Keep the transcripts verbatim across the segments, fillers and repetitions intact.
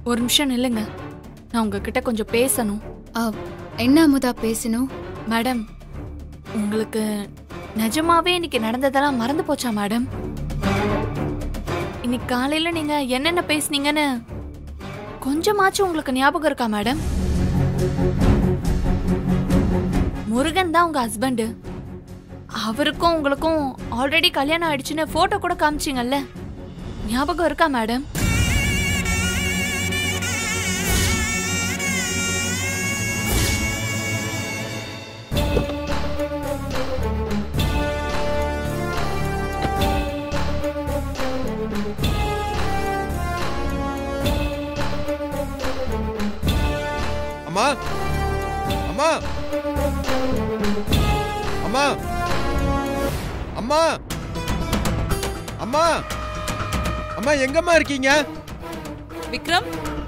ஒரு நிமிஷம் நில்லுங்க, நான் உங்ககிட்ட கொஞ்சம் பேசணும். என்ன அமுதா பேசணும்? மேடம், உங்களுக்கு நிஜமாவே இன்னைக்கு நடந்ததெல்லாம் மறந்து போச்சா மேடம்? இன்னைக்கு காலையில நீங்க என்னென்ன பேசுனீங்கன்னு கொஞ்சமாச்சும் உங்களுக்கு ஞாபகம் இருக்கா மேடம்? முருகன் தான் உங்க ஹஸ்பண்ட். அவருக்கும் உங்களுக்கும் ஆல்ரெடி கல்யாணம் ஆயிடுச்சுன்னு போட்டோ கூட காமிச்சிங்கல்ல, ஞாபகம் இருக்கா மேடம்? அம்மா அம்மா அம்மா அம்மா அம்மா அம்மா எங்கம்மா இருக்கீங்க? விக்ரம்,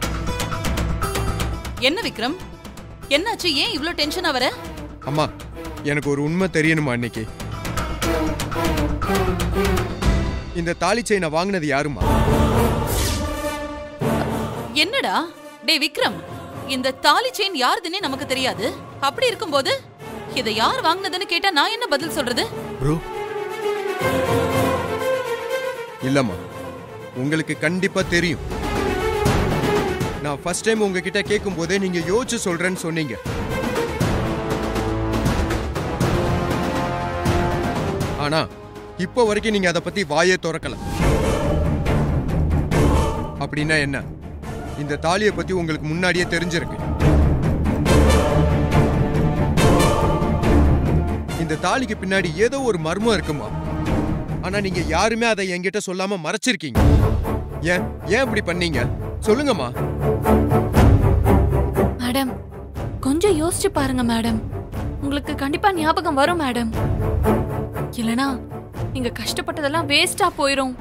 என்ன விக்ரம், என்னாச்சு? ஏன் இவ்ளோ டென்ஷனா வர? அம்மா, எனக்கு ஒரு உண்மை தெரியணுமா. இன்னைக்கு இந்த தாலி செயினை வாங்கினது யாருமா? என்னடா டே விக்ரம், இந்த தாலி செயின் யாருதுன்னே நமக்கு தெரியாது. அப்படி இருக்கும்போது இதை யார் வாங்கினதுன்னு கேட்டா நான் என்ன பதில் சொல்றது? ப்ரோ, இல்லம்மா, உங்களுக்கு கண்டிப்பா தெரியும். நான் ஃபர்ஸ்ட் டைம் உங்ககிட்ட கேட்கும் போதே நீங்க யோசிச்சு சொல்றேன்னு சொன்னீங்க. ஆனா இப்போ வரைக்கும் நீங்க அதை பத்தி வாயே திறக்கல. அப்படின்னா என்ன? இந்த தாலியை பத்தி உங்களுக்கு முன்னாடியே தெரிஞ்சிருக்கு. இந்த தாலிக்கு பின்னாடி ஏதோ ஒரு மர்மம் இருக்குமா? ஆனா நீங்க யாருமே அதை என்கிட்ட சொல்லாம மறைச்சிருக்கீங்க. ஏன் ஏன் இப்படி பண்ணீங்க? சொல்லுங்கம்மா. மேடம், கொஞ்சம் யோசிச்சு பாருங்க மேடம். உங்களுக்கு கண்டிப்பா ஞாபகம் வரும் மேடம். இல்லனா நீங்க கஷ்டப்பட்டதெல்லாம் வேஸ்டா போயிரும்.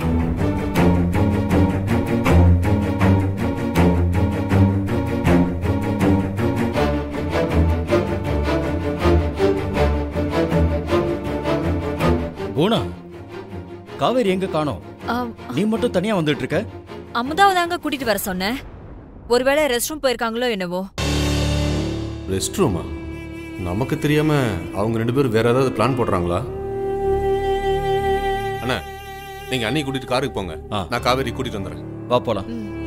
போனா காவேரி எங்க காணோம்? நீ மட்டும் தனியா வந்துட்டு இருக்க? அமுதாவை தாங்க கூட்டிட்டு வர சொன்னேன். ஒருவேளை ரெஸ்ட் ரூம் போயிருக்காங்களோ என்னவோ. ரெஸ்ட் ரூமா? நமக்கு தெரியாம அவங்க ரெண்டு பேரும் வேற ஏதாவது பிளான் போடுறாங்களா? அண்ணா, நீங்க அண்ணி கூட்டிட்டு காருக்கு போங்க, நான் காவேரி கூட்டிட்டு வந்துடுறேன். வா போலாம்.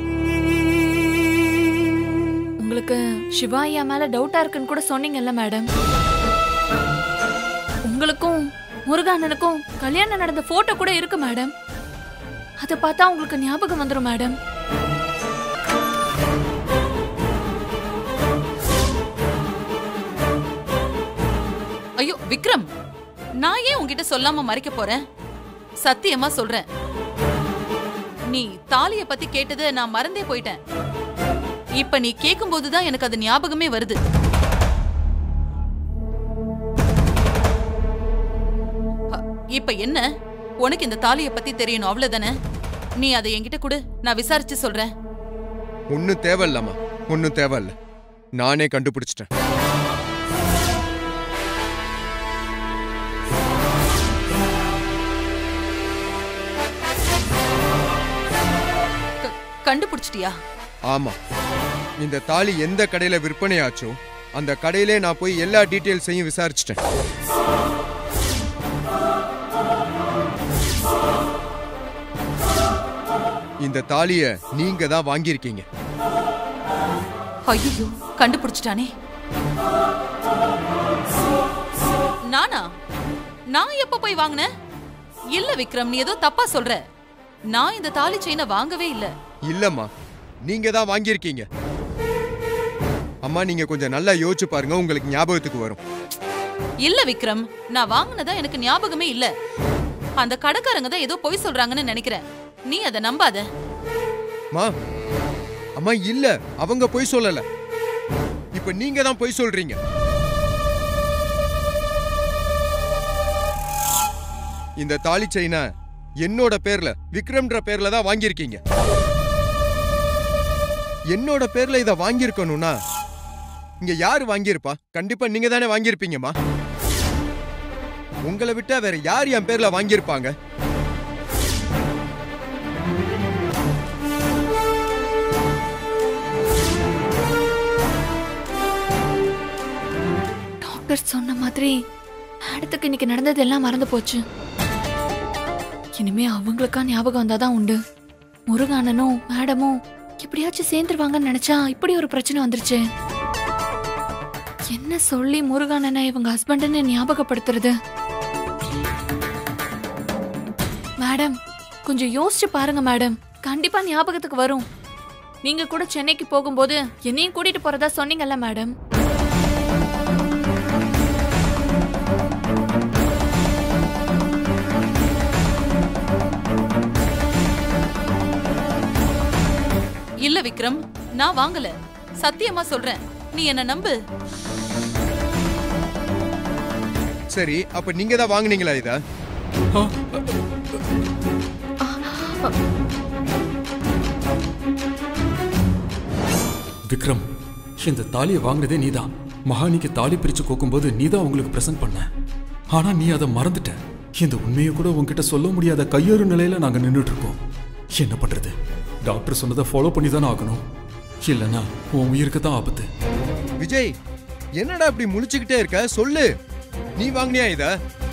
உங்களுக்கு சிவா ஐயா மேல டவுட்டா இருக்குன்னு கூட சொன்னீங்கல்ல மேடம். உங்களுக்கும் முருகானனுக்கும் கல்யாணம் நடந்த போட்டோ கூட இருக்கு மேடம். அதை பார்த்தா உங்களுக்கு ஞாபகம் வந்துடும் மேடம். ஐயோ விக்ரம், நான் ஏன் உன்கிட்ட சொல்லாம மறைக்க போறேன்? சத்தியமா சொல்றேன், நீ தாலிய பத்தி கேட்டது நான் மறந்தே போயிட்டேன். இப்ப நீ கேட்கும் போதுதான் எனக்கு அது ஞாபகமே வருது. இப்ப என்ன, உனக்கு இந்த தாலிய பத்தி தெரியணும் அவ்வளவுதானே? நீ அதை என்கிட்ட கொடு, நான் விசாரிச்சு சொல்றேன். ஒன்னும் தேவையில்லம்மா, ஒன்னும் தேவையில்ல, நானே கண்டுபிடிச்சிட்டேன். கண்டுபிடிச்சிட்டியா? ஆமா, இந்த தாலி எந்த கடையில விற்பனை ஆச்சோ அந்த கடையிலே நான் போய் எல்லா டீடைல்ஸையும் விசாரிச்சிட்டேன். இந்த தாலிய நீங்க தான் வாங்கியிருக்கீங்க. ஐயோ, கண்டுபிடிச்சிட்டானே. நானா? நான் எப்ப போய் வாங்கினேன்? இல்ல விக்ரம், நீ ஏதோ தப்பா சொல்ற. நான் இந்த தாலி செயினை வாங்கவே இல்ல. இல்லம்மா, நீங்க தான் வாங்கியிருக்கீங்க. அம்மா, நீங்க கொஞ்சம் நல்லா யோசிச்சு பாருங்க, உங்களுக்கு ஞாபகத்துக்கு வரும். இல்ல விக்ரம், நான் வாங்கினதா எனக்கு ஞாபகமே இல்ல. அந்த கடைக்காரங்க தான் ஏதோ பொய் சொல்றாங்கன்னு நினைக்கிறேன். நீ அதை நம்பாத. மா, அம்மா இல்ல, அவங்க பொய் சொல்லல. இப்ப நீங்க தான் பொய் சொல்றீங்க. இந்த தாலி செயினை என்னோட பேர்ல, விக்ரம்ன்ற பேர்ல தான் வாங்கியிருக்கீங்க. என்னோட பேர்ல இத வாங்கியிருக்கணும்னா இங்க யாரு வாங்கியிருப்பா? கண்டிப்பா நீங்க தானே வாங்கியிருப்பீங்கம்மா. உங்களை விட்டா வேற யார் என் பேர்ல வாங்கியிருப்பாங்க? மாதிரி மேடத்துக்கு இன்னைக்கு நடந்தது எல்லாம் மறந்து போச்சு. இனிமே அவங்களுக்கா ஞாபகம் வந்தாதான் உண்டு. முருகானனும் மேடமும் எப்படியாச்சும் சேர்ந்துருவாங்கன்னு நினைச்சா இப்படி ஒரு பிரச்சனை வந்துருச்சு. என்ன சொல்லி முருகானனை இவங்க ஹஸ்பண்ட்னு ஞாபகப்படுத்துறது? மேடம் கொஞ்சம் யோசிச்சு பாருங்க மேடம், கண்டிப்பா ஞாபகத்துக்கு வரும். நீங்க கூட சென்னைக்கு போகும்போது என்னையும் கூட்டிட்டு போறதா சொன்னீங்கல்ல மேடம். இல்ல விக்ரம், நான் வாங்கல. சத்தியமா சொல்றேன், நீ என்ன நம்பு. சரி, அப்ப நீங்க தான் வாங்குனீங்களா இத? விக்ரம், இந்த தாலியை வாங்கினதே நீதான். மகானிக்கு தாலி பிரிச்சு கோக்கும்போது நீதான் உங்களுக்கு பிரசன்ட் பண்ண. ஆனா நீ அதை மறந்துட்ட. இந்த உண்மையை கூட உன்கிட்ட சொல்ல முடியாத கையொரு நிலையில நாங்க நின்றுட்டு இருக்கோம். என்ன பண்றது? டாக்டர் சொன்னதை ஃபாலோ பண்ணி தானே ஆகணும். இல்லைன்னா உன் உயிருக்கு தான் ஆபத்து. விஜய், என்னடா இப்படி முழிச்சுக்கிட்டே இருக்க? சொல்லு, நீ வாங்கினியா இத?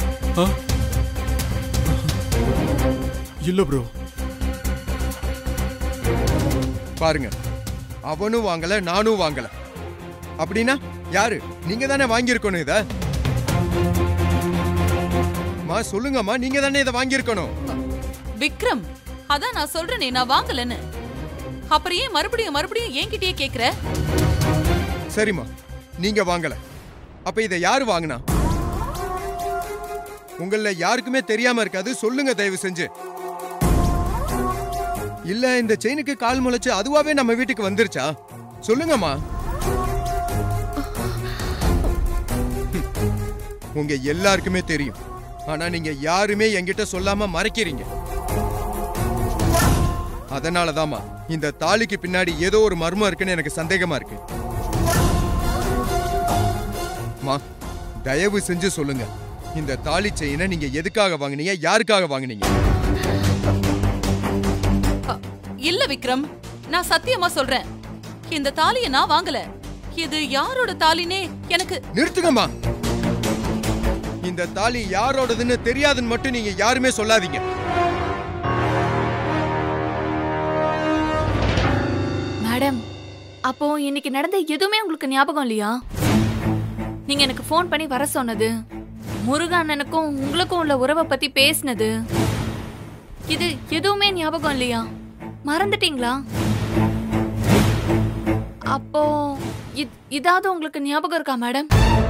இல்ல ப்ரோ. பாருங்க, அவனும் வாங்கல, நானும் வாங்கல. அப்படின்னா யாரு? நீங்க தானே வாங்கியிருக்கணும் இத. மா சொல்லுங்கம்மா, நீங்க தானே இதை வாங்கியிருக்கணும். விக்ரம், அதான் நான் சொல்றேனே, நான் வாங்கலன்னு. அப்புறம் ஏன் மறுபடியும் மறுபடியும் என்கிட்டயே கேக்குற? சரிம்மா, நீங்க வாங்கல. அப்ப இதை யாரு வாங்கினா? உங்கள யாருக்குமே தெரியாம இருக்காது, சொல்லுங்க தயவு செஞ்சு. இல்ல இந்த செயினுக்கு கால் முளைச்சு அதுவாவே நம்ம வீட்டுக்கு வந்துருச்சா? சொல்லுங்கம்மா. உங்க எல்லாருக்குமே தெரியும், ஆனா நீங்க யாருமே என்கிட்ட சொல்லாம மறைக்கிறீங்க. அதனாலதாம்மா இந்த தாலிக்கு பின்னாடி ஏதோ ஒரு மர்மம் இருக்குன்னு எனக்கு சந்தேகமா இருக்கு. மா, தயவு செஞ்சு சொல்லுங்க, இந்த தாலி செயினை நீங்க எதுக்காக வாங்குனீங்க? யாருக்காக வாங்குனீங்க? இல்ல விக்ரம், நான் சத்தியமா சொல்றேன், இந்த தாலியை நான் வாங்கல. இது யாரோட தாலினே எனக்கு. நிறுத்துங்கம்மா. இந்த தாலி யாரோடதுன்னு தெரியாதுன்னு மட்டும் நீங்க யாருமே சொல்லாதீங்க. மேடம், அப்போ இன்னைக்கு நடந்த எதுவுமே உங்களுக்கு ஞாபகம் இல்லையா? நீங்க எனக்கு ஃபோன் பண்ணி வர சொன்னது, முருகானனுக்கும் உங்களுக்கும் உள்ள உறவை பத்தி பேசினது, இது எதுவுமே ஞாபகம் இல்லையா? மறந்துட்டீங்களா? அப்போ இதாவது உங்களுக்கு ஞாபகம் இருக்கா மேடம்?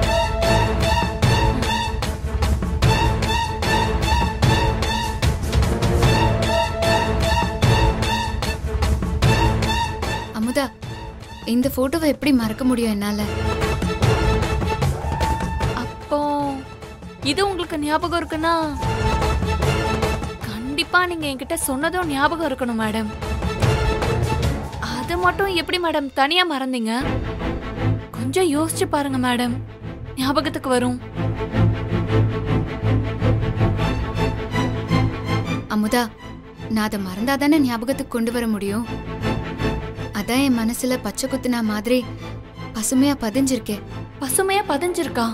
அமுதா, இந்த போட்டோவை எப்படி மறக்க முடியும் என்னால? அப்போ இது உங்களுக்கு ஞாபகம் இருக்குன்னா கண்டிப்பா நீங்க என்கிட்ட சொன்னதும் ஞாபகம் இருக்கணும் மேடம். அது மட்டும் எப்படி மேடம் தனியா மறந்தீங்க? கொஞ்சம் யோசிச்சு பாருங்க மேடம், ஞாபகத்துக்கு வரும். அமுதா, நான் அதை மறந்தாதானே ஞாபகத்துக்கு கொண்டு வர முடியும். அதான் என் மனசுல பச்சை குத்துனா மாதிரி பசுமையா பதிஞ்சிருக்கேன். பசுமையா பதிஞ்சிருக்கா?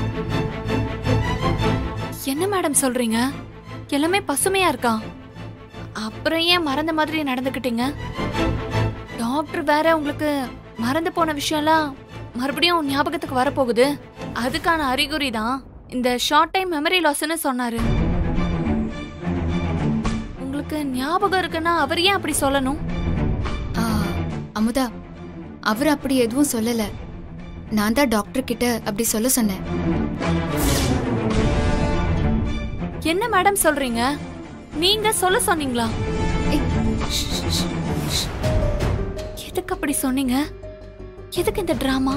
என்ன மேடம் சொல்றீங்க? எல்லாமே பசுமையா இருக்கா? அப்புறம் ஏன் மறந்த மாதிரி நடந்துக்கிட்டீங்க? டாக்டர் வேற உங்களுக்கு மறந்து போன விஷயம்லாம் மறுபடியும் ஞாபகத்துக்கு வரப்போகுது, அதுக்கான அறிகுறி தான் இந்த ஷார்ட் டைம் மெமரி லாஸ்ன்னு சொன்னாரு. உங்களுக்கு ஞாபகம் இருக்குன்னா அவர் ஏன் அப்படி சொல்லணும்? அமுதா, அவர் அப்படி எதுவும் சொல்லல. நான் தான் டாக்டர் கிட்ட அப்படி சொல்ல சொன்னேன். என்ன மேடம் சொல்றீங்க? நீங்க சொல்ல சொன்னீங்களா? எதுக்கு அப்படி சொன்னீங்க? எதுக்கு இந்த டிராமா?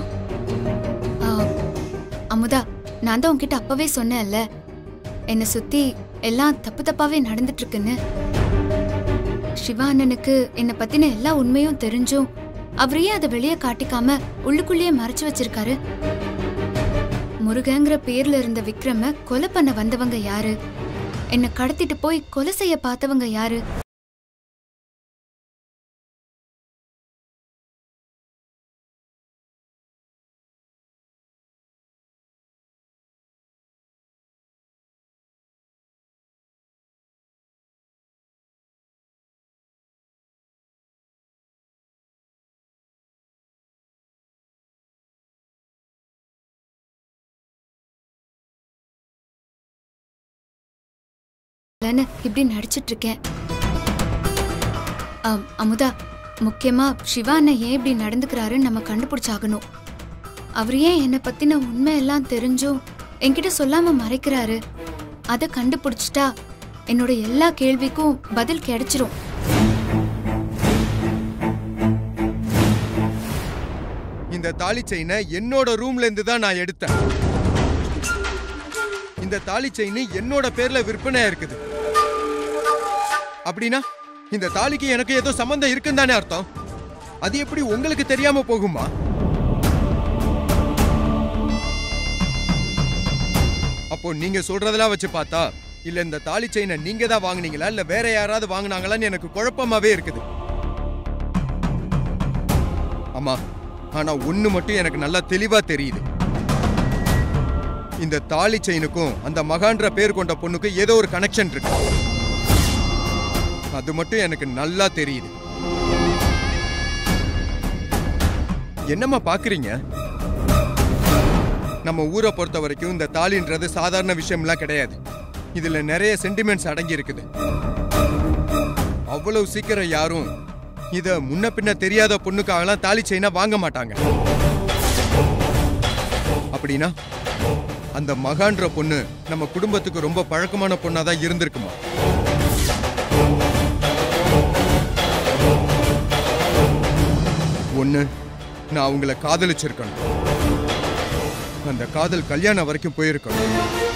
அமுதா, நான் தான் உன்கிட்ட அப்பவே சொன்னேன்ல, என்னை சுத்தி எல்லாம் தப்பு தப்பாவே நடந்துட்டு இருக்குன்னு. சிவா அண்ணனுக்கு என்னை பத்தின எல்லா உண்மையும் தெரிஞ்சும் அவரையே அதை வெளியே காட்டிக்காம உள்ளுக்குள்ளேயே மறைச்சு வச்சிருக்காரு. முருகங்கிற பேர்ல இருந்த விக்ரம கொலை பண்ண வந்தவங்க யாரு? என்னை கடத்திட்டு போய் கொலை செய்ய பார்த்தவங்க யாரு? இல்லைன்னு இப்படி நடிச்சிட்டு இருக்கேன். ஆம், அமுதா, முக்கியமா சிவா அண்ணன் ஏன் இப்படி நடந்துக்கிறாருன்னு நம்ம கண்டுபிடிச்சாகணும். அவர் ஏன் என்னை பத்தின உண்மையெல்லாம் தெரிஞ்சும் என்கிட்ட சொல்லாம மறைக்கிறாரு? அதை கண்டுபிடிச்சிட்டா என்னோட எல்லா கேள்விக்கும் பதில் கிடைச்சிரும். இந்த தாலி செயினை என்னோட ரூம்ல இருந்து தான் நான் எடுத்தேன். இந்த தாலி செயின் என்னோட பேர்ல விற்பனையா இருக்குது. அப்படின்னா இந்த தாலிக்கு எனக்கு ஏதோ சம்பந்தம் இருக்குன்னு தானே அர்த்தம். அது எப்படி உங்களுக்கு தெரியாம போகுமா? அப்போ நீங்க சொல்றதெல்லாம் வச்சு பார்த்தா இல்ல இந்த தாலி செயினை நீங்க தான் வாங்குனீங்களா இல்ல வேற யாராவது வாங்குனாங்களான்னு எனக்கு குழப்பமாவே இருக்குது. ஆமா, ஆனா ஒண்ணு மட்டும் எனக்கு நல்லா தெளிவா தெரியுது. இந்த தாலி செயினுக்கும் அந்த மகான்ற பேர் கொண்ட பொண்ணுக்கும் ஏதோ ஒரு கனெக்ஷன் இருக்கு. அது மட்டும் எனக்கு நல்லா தெரியுது. என்னம்மா பாக்குறீங்க? நம்ம ஊரை பொறுத்த வரைக்கும் இந்த தாலின்றது சாதாரண விஷயம்லாம் கிடையாது. இதுல நிறைய சென்டிமெண்ட்ஸ் அடங்கி இருக்குது. அவ்வளவு சீக்கிரம் யாரும் இத முன்ன பின்ன தெரியாத பொண்ணுக்காகலாம் தாலி செயினா வாங்க மாட்டாங்க. அப்படின்னா அந்த மகான்ற பொண்ணு நம்ம குடும்பத்துக்கு ரொம்ப பழக்கமான பொண்ணாதான் இருந்திருக்குமா? ஒண்ணு, நான் அவங்கள காதலிச்சிருக்கணும். அந்த காதல் கல்யாணம் வரைக்கும் போயிருக்கணும்.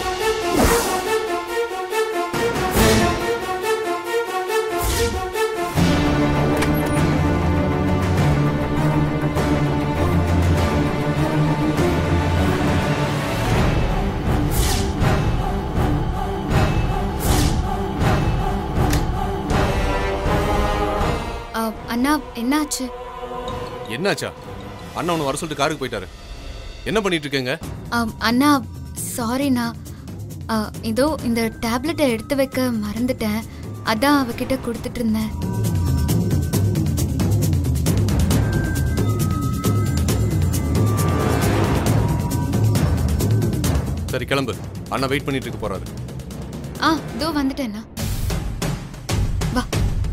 அண்ணா, என்னாச்சு? என்னாச்சா? அண்ணா உன்னை வர சொல்லிட்டு காருக்கு போயிட்டாரு. என்ன பண்ணிட்டு இருக்கீங்க? அண்ணா, சாரிண்ணா. இதோ இந்த டேப்லெட்டை எடுத்து வைக்க மறந்துட்டேன். அதான் அவகிட்ட கொடுத்துட்டு இருந்தேன். சரி, கிளம்பு. அண்ணா வெயிட் பண்ணிட்டு இருக்க போறாரு. ஆ, இதோ வந்துட்டேண்ணா. வா.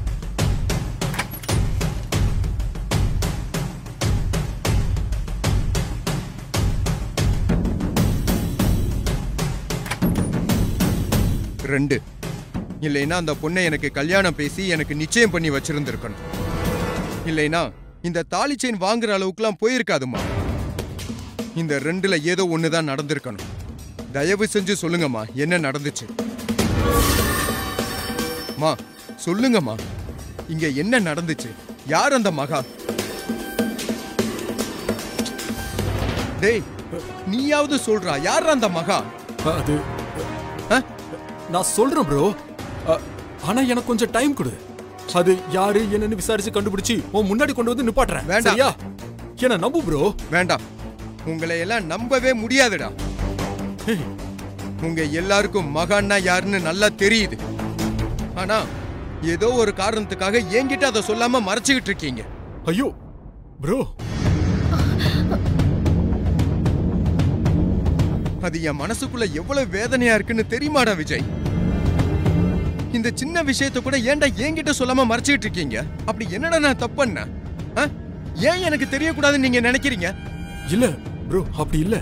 ரெண்டு, இல்லைன்னா அந்த பொண்ணை எனக்கு கல்யாணம் பேசி எனக்கு நிச்சயம் பண்ணி வச்சிருந்திருக்கணும். இல்லைன்னா இந்த தாலி செயின் வாங்குற அளவுக்குலாம் போயிருக்காதுமா. இந்த ரெண்டுல ஏதோ ஒண்ணுதான் நடந்திருக்கணும். தயவு செஞ்சு சொல்லுங்கம்மா, என்ன நடந்துச்சு? மா, சொல்லுங்கம்மா, இங்க என்ன நடந்துச்சு? யார் அந்த மகா? டேய், நீயாவது சொல்றா, யார் அந்த மகா? அது நான் சொல்றேன் ப்ரோ. ஆனா எனக்கு கொஞ்சம் டைம் கொடு. அது யாரு என்னன்னு விசாரிச்சு கண்டுபிடிச்சு உன் முன்னாடி கொண்டு வந்து நிப்பாட்டுறேன். வேண்டாம், என்ன நம்பு ப்ரோ. வேண்டாம், உங்களை எல்லாம் நம்பவே முடியாதுடா. உங்க எல்லாருக்கும் மகான்னா யாருன்னு நல்லா தெரியுது. ஆனா ஏதோ ஒரு காரணத்துக்காக என்கிட்ட அதை சொல்லாம மறைச்சுக்கிட்டு இருக்கீங்க. ஐயோ ப்ரோ, அது என் மனசுக்குள்ள எவ்வளவு வேதனையா இருக்குன்னு தெரியுமாடா விஜய்? இந்த சின்ன விஷயத்தை கூட ஏன்டா என்கிட்ட சொல்லாம மறைச்சிட்டு இருக்கீங்க? அப்படி என்னடா நான் தப்பு பண்ண? ஏன் எனக்கு தெரியக்கூடாதுன்னு நீங்க நினைக்கிறீங்க? இல்ல ப்ரோ, அப்படி இல்ல.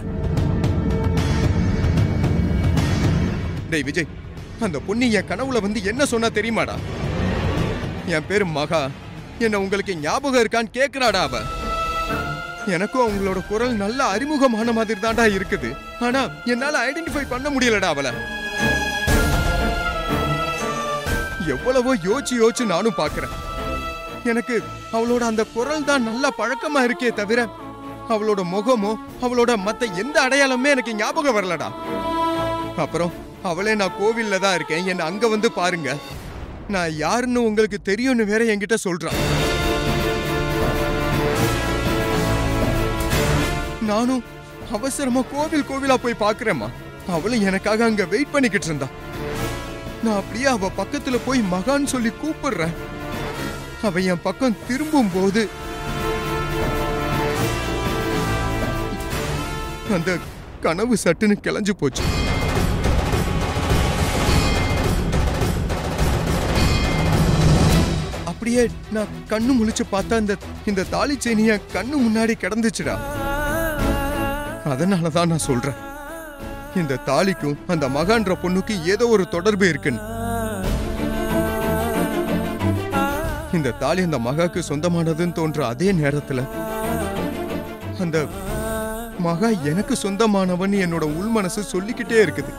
டேய் விஜய், அந்த பொண்ணு என் கனவுல வந்து என்ன சொன்னா தெரியுமாடா? என் பேரு மகா, என்ன உங்களுக்கு ஞாபகம் இருக்கான்னு கேக்குறாடா அவ. எனக்கும் அவங்களோட குரல் நல்ல அறிமுகமான மாதிரி தான்டா இருக்குது. ஆனா என்னால ஐடென்டிஃபை பண்ண முடியலடா அவளை. எவ்வளவோ யோசிச்சு யோசிச்சு நானும் பாக்குறேன். எனக்கு அவளோட அந்த குரல் தான் நல்லா பழக்கமா இருக்கே தவிர அவளோட முகமோ அவளோட மத்த எந்த அடையாளமே எனக்கு ஞாபகம் வரலடா. அப்புறம் அவளே நான் கோவில்ல தான் இருக்கேன், என்ன அங்க வந்து பாருங்க, நான் யாருன்னு உங்களுக்கு தெரியும்னு வேற என்கிட்ட சொல்றான். நானும் அவசரமா கோவில் கோவிலா போய் பாக்குறேம்மா. அவளும் எனக்காக அங்க வெயிட் பண்ணிக்கிட்டு இருந்தா. நான் அப்படியே அவ பக்கத்துல போய் மகான்னு சொல்லி கூப்பிடுறேன். அவ என் பக்கம் திரும்பும் போது அந்த கனவு சட்டுன்னு கிளஞ்சு போச்சு. அப்படியே நான் கண்ணு முழிச்சு பார்த்தா இந்த இந்த தாலி செயினிய கண்ணு முன்னாடி கிடந்துச்சுடா. அதனாலதான் நான் சொல்றேன், இந்த தாலிக்கும் அந்த மகான்ற பொண்ணுக்கு ஏதோ ஒரு தொடர்பு இருக்குன்னு. இந்த தாலி அந்த மகாக்கு சொந்தமானதுன்னு தோன்ற அதே நேரத்துல அந்த மகா எனக்கு சொந்தமானவன் என்னோட உள் மனசு சொல்லிக்கிட்டே இருக்குது.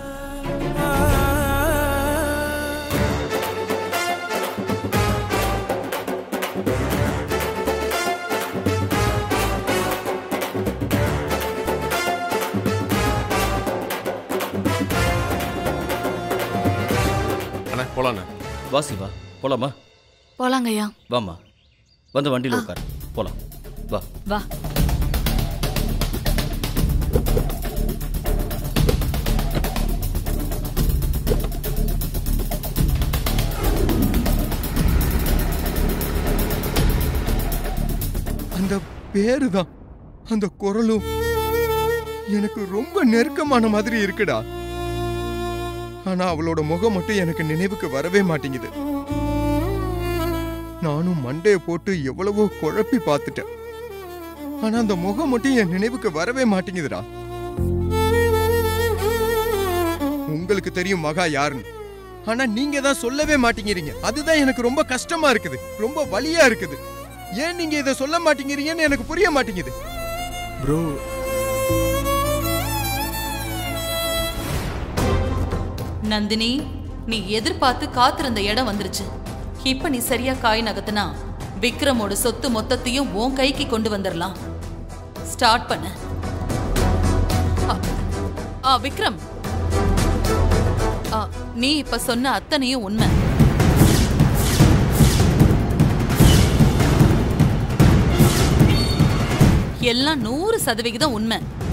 அண்ணா போலாண்ணா. வா சிவா, போலாமா? போலாங்கய்யா. வாமா, வந்து வண்டியில் உட்கார், போலாம். வா வா. அந்த பேருதான், அந்த குரலும் எனக்கு ரொம்ப நெருக்கமான மாதிரி இருக்குடா. ஆனா அவளோட முகம் மட்டும் எனக்கு நினைவுக்கு வரவே மாட்டேங்குது. நானும் மண்டைய போட்டு எவ்வளவோ குழப்பி பார்த்துட்டேன். ஆனா அந்த முகம் மட்டும் என் நினைவுக்கு வரவே மாட்டேங்குதுடா. உங்களுக்கு தெரியும் மகா யாருன்னு, ஆனா நீங்க தான் சொல்லவே மாட்டேங்கிறீங்க. அதுதான் எனக்கு ரொம்ப கஷ்டமா இருக்குது, ரொம்ப வலியா இருக்குது. ஏன் நீங்க இதை சொல்ல மாட்டேங்கிறீங்கன்னு எனக்கு புரிய மாட்டேங்குது. ப்ரோ, நந்தினி, நீ எதிர்பார்த்து காத்திருந்த இடம் வந்துருச்சு. இப்ப நீ சரியா காய் நகத்துனா விக்ரமோட சொத்து மொத்தத்தையும் உன் கைக்கு கொண்டு வந்துடலாம். ஸ்டார்ட் பண்ண. ஆ விக்ரம், நீ இப்ப சொன்ன அத்தனையும் உண்மை. எல்லாம் நூறு சதவிகிதம் உண்மை.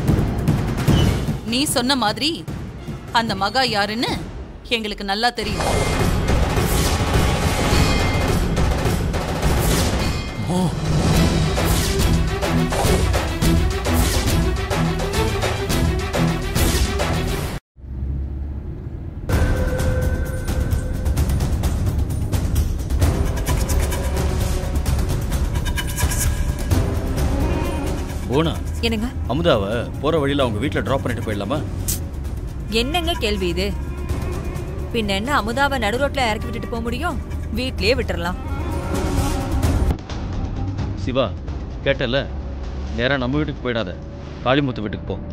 நீ சொன்ன மாதிரி அந்த மகா யாருன்னு எங்களுக்கு நல்லா தெரியும். போனா என்னங்க? அமுதாவை போற வழியில அவங்க வீட்டுல டிராப் பண்ணிட்டு போயிடலாமா? என்னங்க கேள்வி இது? பின்ன என்ன அமுதாவை நடு ரோட்ல இறக்கி விட்டுட்டு போக முடியும்? வீட்லயே விட்டுறலாம். சிவா, கேட்டல, நேரா நம்ம வீட்டுக்கு போயிடாத, காளிமுத்து வீட்டுக்கு போ.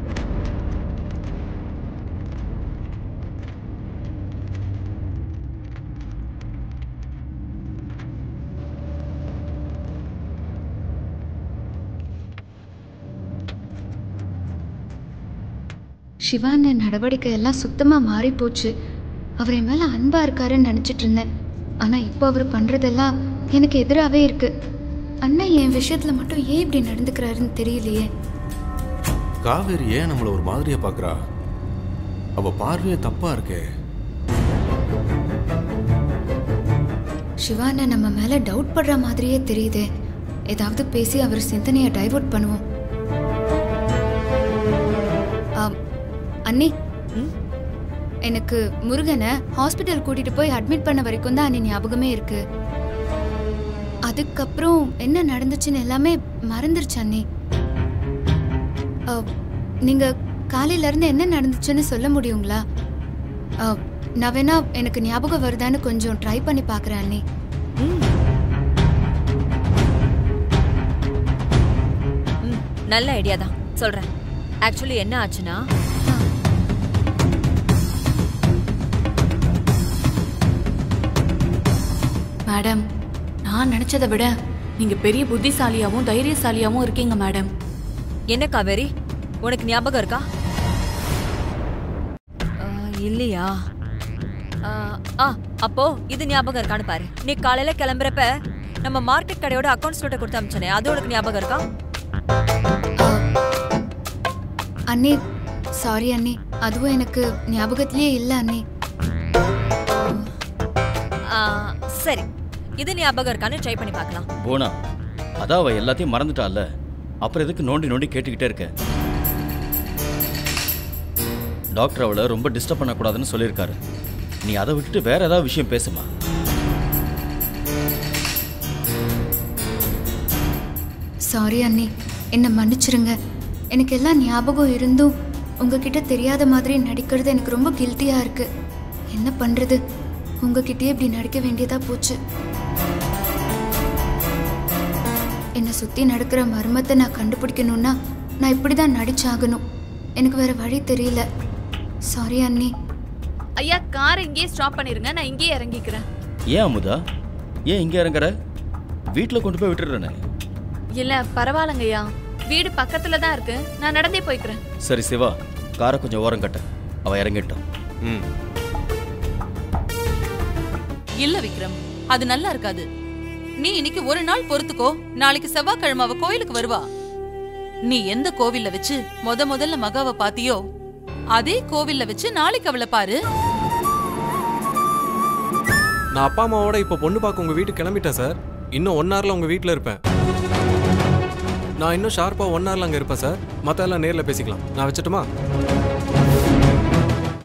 சிவான நடவடிக்கை எல்லாம் சுத்தமா மாறி போச்சு. அவர் என் மேல அன்பா இருக்காருன்னு நினைச்சிட்டு இருந்தேன். ஆனா இப்போ அவர் பண்றதெல்லாம் எனக்கு எதிராகவே இருக்கு. அண்ணா என் விஷயத்துல மட்டும் ஏன் இப்படி நடந்துக்கிறாருன்னு தெரியலையே. காவேரி ஏன் நம்மள ஒரு மாதிரியா பாக்குறா? அவ பார்வையே தப்பா இருக்கே. சிவான நம்ம மேல டவுட் படுற மாதிரியே தெரியுதே. ஏதாவது பேசி அவர் சிந்தனையை டைவர்ட் பண்ணுவோம். அண்ணி, எனக்கு முருகனை ஹாஸ்பிட்டல் கூட்டிட்டு போய் அட்மிட் பண்ண வரைக்கும் தான் அண்ணி ஞாபகமே இருக்கு. அதுக்கப்புறம் என்ன நடந்துச்சுன்னு எல்லாமே மறந்துருச்சு அண்ணி. நீங்க காலையில இருந்து என்ன நடந்துச்சுன்னு சொல்ல முடியுங்களா? நான் வேணா எனக்கு ஞாபகம் வருதான்னு கொஞ்சம் ட்ரை பண்ணி பாக்குறேன் அண்ணி. நல்ல ஐடியா தான், சொல்றேன். ஆக்சுவலி என்ன ஆச்சுன்னா, மேடம், நான் நினைச்சதை விட நீங்க பெரிய புத்திசாலியாவும் தைரியசாலியாவும் இருக்கீங்க மேடம். என்ன காவேரி, உனக்கு ஞாபகம் இருக்கா? இல்லையா? ஆ, அப்போ இது ஞாபகம் இருக்கான்னு பாரு. நீ காலையில கிளம்புறப்ப நம்ம மார்க்கெட் கடையோட அக்கவுண்ட்ஸ் நோட்டை கொடுத்து அனுப்பிச்சனே, அது உனக்கு ஞாபகம் இருக்கா? அண்ணி, சாரி அண்ணி, அதுவும் எனக்கு ஞாபகத்திலேயே இல்லை அண்ணி. சரி, இது ஞாபகம் இருக்கான்னு ட்ரை பண்ணி பார்க்கலாம். போனா, அதான் அவ எல்லாத்தையும் மறந்துட்டால, அப்புறம் எதுக்கு நோண்டி நோண்டி கேட்டுக்கிட்டே இருக்க? டாக்டர் அவளை ரொம்ப டிஸ்டர்ப் பண்ணக்கூடாதுன்னு சொல்லியிருக்காரு. நீ அதை விட்டுட்டு வேற ஏதாவது விஷயம் பேசுமா? சாரி அண்ணி, என்னை மன்னிச்சிருங்க. எனக்கு எல்லாம் ஞாபகம் இருந்தும் உங்ககிட்ட தெரியாத மாதிரி நடிக்கிறது எனக்கு ரொம்ப கில்ட்டியா இருக்கு. என்ன பண்றது, உங்ககிட்டயே இப்படி நடிக்க வேண்டியதா போச்சு. என்னை சுத்தி நடக்கிற மர்மத்தை நான் கண்டுபிடிக்கணும்னா நான் இப்படிதான் நடிச்சாகணும். எனக்கு வேற வழி தெரியல. சாரி அண்ணி. ஐயா, காரை இங்கேயே ஸ்டாப் பண்ணிருங்க, நான் இங்கேயே இறங்கிக்கிறேன். ஏன் அமுதா, ஏன் இங்கே இறங்குற? வீட்டில் கொண்டு போய் விட்டுடுறேனே. இல்ல பரவாயில்லங்க ஐயா, வீடு பக்கத்துல தான் இருக்கு, நான் நடந்தே போய்க்கிறேன். சரி சிவா, காரை கொஞ்சம் ஓரம் கட்ட, அவ இறங்கிட்டான். ம் இல்ல விக்ரம், அது நல்லா இருக்காது. நீ இன்னைக்கு ஒரு நாள் பொறுத்துக்கோ, நாளைக்கு செவ்வாய்க்கிழமை அவ கோயிலுக்கு வருவா. நீ எந்த கோவில்ல வச்சு முத முதல்ல மகாவை பாத்தியோ அதே கோவில்ல வச்சு நாளைக்கு அவளை பாரு. நான் அப்பா அம்மாவோட இப்போ பொண்ணு பார்க்க உங்க வீட்டுக்கு கிளம்பிட்டேன் சார். இன்னும் ஒன் ஹவர்ல உங்க வீட்டில் இருப்பேன். நான் இன்னும் ஷார்ப்பா ஒன் ஹவர்ல அங்கே இருப்பேன் சார். மற்ற எல்லாம் நேரில் பேசிக்கலாம். நான் வச்சுட்டுமா?